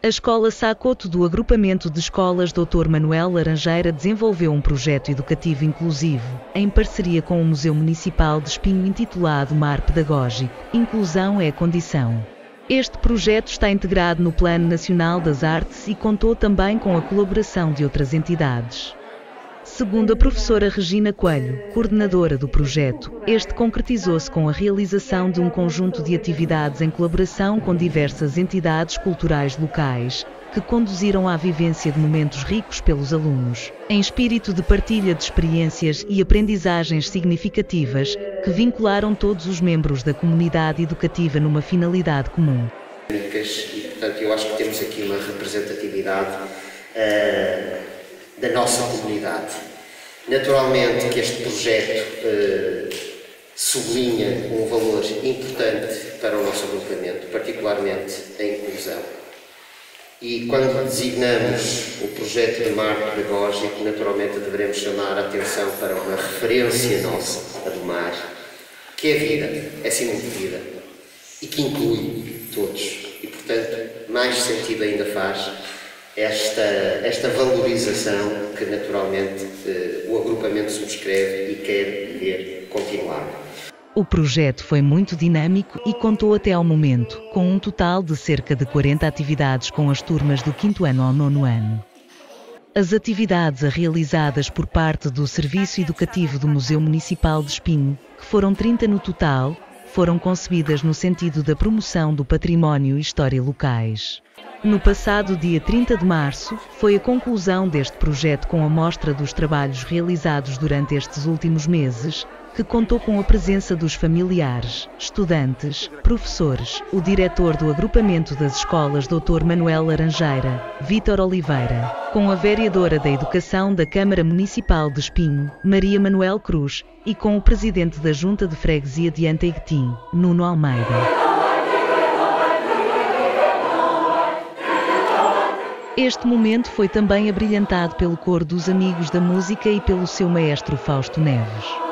A Escola Sacoto do Agrupamento de Escolas Dr. Manuel Laranjeira desenvolveu um projeto educativo inclusivo, em parceria com o Museu Municipal de Espinho intitulado Mar Pedagógico, Inclusão é a Condição. Este projeto está integrado no Plano Nacional das Artes e contou também com a colaboração de outras entidades. Segundo a professora Regina Coelho, coordenadora do projeto, este concretizou-se com a realização de um conjunto de atividades em colaboração com diversas entidades culturais locais, que conduziram à vivência de momentos ricos pelos alunos, em espírito de partilha de experiências e aprendizagens significativas, que vincularam todos os membros da comunidade educativa numa finalidade comum. E, portanto, eu acho que temos aqui uma representatividade da nossa comunidade. Naturalmente que este projeto sublinha um valor importante para o nosso agrupamento, particularmente a inclusão. E quando designamos o projeto de Mar Pedagógico, naturalmente devemos chamar a atenção para uma referência nossa, a do mar, que é vida, é sinônimo de vida, e que inclui todos. E, portanto, mais sentido ainda faz esta valorização que naturalmente o agrupamento subscreve e quer ver continuar. O projeto foi muito dinâmico e contou até ao momento com um total de cerca de 40 atividades com as turmas do 5º ano ao 9º ano. As atividades realizadas por parte do Serviço Educativo do Museu Municipal de Espinho, que foram 30 no total, foram concebidas no sentido da promoção do património e história locais. No passado dia 30 de março, foi a conclusão deste projeto com a mostra dos trabalhos realizados durante estes últimos meses, que contou com a presença dos familiares, estudantes, professores, o diretor do agrupamento das escolas Dr. Manuel Laranjeira, Vítor Oliveira, com a vereadora da Educação da Câmara Municipal de Espinho, Maria Manuel Cruz, e com o presidente da Junta de Freguesia de Anteiguetim, Nuno Almeida. Este momento foi também abrilhantado pelo coro dos Amigos da Música e pelo seu maestro Fausto Neves.